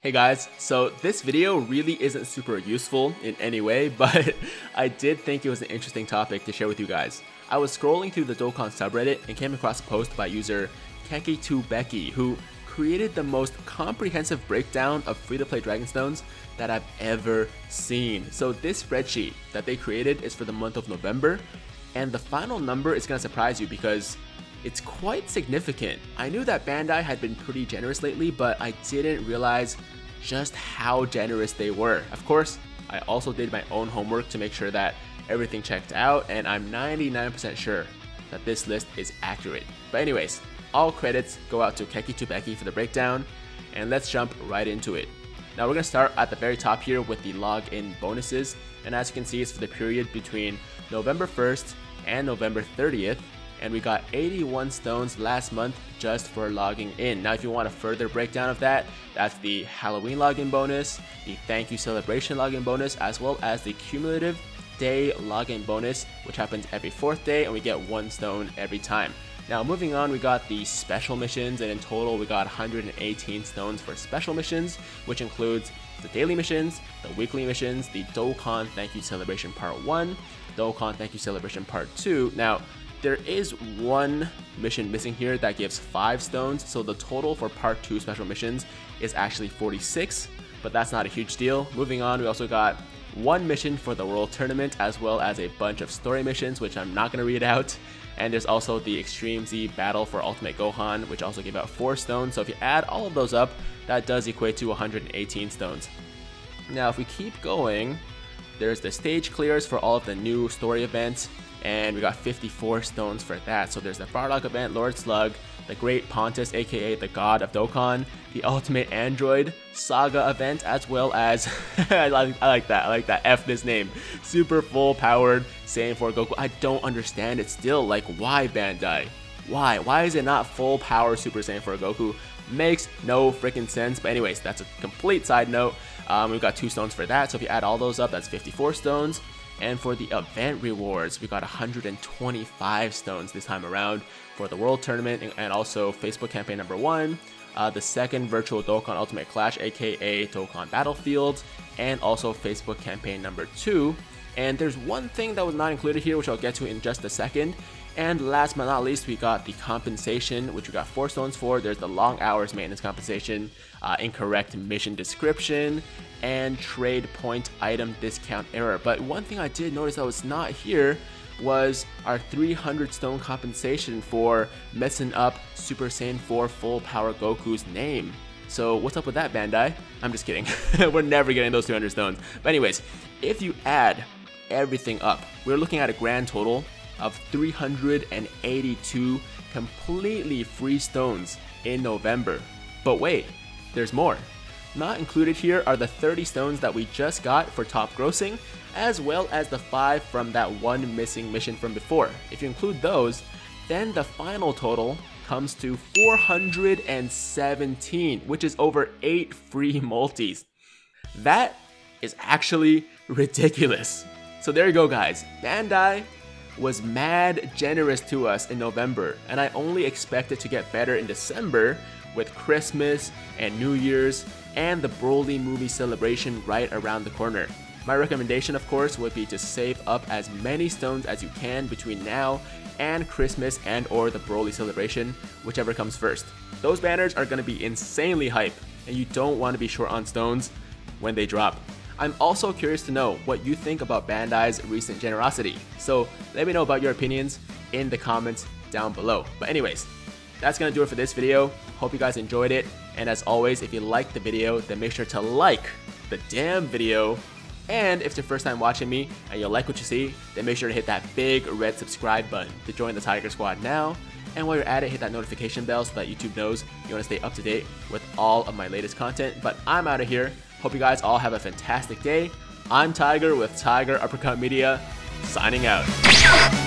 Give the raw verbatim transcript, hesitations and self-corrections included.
Hey guys, so this video really isn't super useful in any way, but I did think it was an interesting topic to share with you guys. I was scrolling through the Dokkan subreddit and came across a post by user Keki two Becky, who created the most comprehensive breakdown of free-to-play Dragonstones that I've ever seen. So this spreadsheet that they created is for the month of November, and the final number is going to surprise you because it's quite significant. I knew that Bandai had been pretty generous lately, but I didn't realize just how generous they were. Of course, I also did my own homework to make sure that everything checked out, and I'm ninety-nine percent sure that this list is accurate. But anyways, all credits go out to Keki two Becky for the breakdown, and let's jump right into it. Now we're gonna start at the very top here with the login bonuses, and as you can see, it's for the period between November first and November thirtieth. And we got eighty-one stones last month just for logging in. Now if you want a further breakdown of that, that's the Halloween login bonus, the thank you celebration login bonus, as well as the cumulative day login bonus, which happens every fourth day, and we get one stone every time. Now moving on, we got the special missions, and in total we got one hundred eighteen stones for special missions, which includes the daily missions, the weekly missions, the Dokkan thank you celebration part one, Dokkan thank you celebration part two. Now there is one mission missing here that gives five stones, so the total for part two special missions is actually forty-six, but that's not a huge deal. Moving on, we also got one mission for the World Tournament, as well as a bunch of story missions, which I'm not going to read out. And there's also the Extreme Z Battle for Ultimate Gohan, which also gave out four stones. So if you add all of those up, that does equate to one hundred eighteen stones. Now if we keep going, there's the stage clears for all of the new story events, and we got fifty-four stones for that. So there's the Bardock event, Lord Slug, the Great Pontus, aka the God of Dokkan, the Ultimate Android Saga event, as well as I, like, I like that, I like that, F this name, super full powered Saiyan four Goku. I don't understand it still, like why Bandai? Why? Why is it not full power Super Saiyan four Goku? Makes no freaking sense. But anyways, that's a complete side note. Um, we've got two stones for that, so if you add all those up, that's fifty-four stones. And for the event rewards, we got one hundred twenty-five stones this time around for the World Tournament and also Facebook campaign number one, uh, the second virtual Dokkan Ultimate Clash, aka Dokkan Battlefield, and also Facebook campaign number two. And there's one thing that was not included here, which I'll get to in just a second. And last but not least, we got the compensation, which we got four stones for. There's the long hours maintenance compensation, uh, incorrect mission description, and trade point item discount error. But one thing I did notice that was not here was our three hundred stone compensation for messing up Super Saiyan four full power Goku's name. So what's up with that, Bandai? I'm just kidding. We're never getting those two hundred stones. But anyways, if you add everything up, we're looking at a grand total of three hundred eighty-two completely free stones in November. But wait, there's more. Not included here are the thirty stones that we just got for top grossing, as well as the five from that one missing mission from before. If you include those, then the final total comes to four hundred seventeen, which is over eight free multis. That is actually ridiculous. So there you go, guys. Bandai was mad generous to us in November, and I only expect it to get better in December with Christmas and New Year's and the Broly movie celebration right around the corner. My recommendation, of course, would be to save up as many stones as you can between now and Christmas and or the Broly celebration, whichever comes first. Those banners are going to be insanely hype, and you don't want to be short on stones when they drop. I'm also curious to know what you think about Bandai's recent generosity, so let me know about your opinions in the comments down below. But anyways, that's gonna do it for this video. Hope you guys enjoyed it, and as always, if you liked the video, then make sure to like the damn video. And if it's your first time watching me and you like what you see, then make sure to hit that big red subscribe button to join the Tiger Squad now. And while you're at it, hit that notification bell so that YouTube knows you want to stay up to date with all of my latest content. But I'm out of here. Hope you guys all have a fantastic day. I'm Tiger with Tiger Uppercut Media, signing out.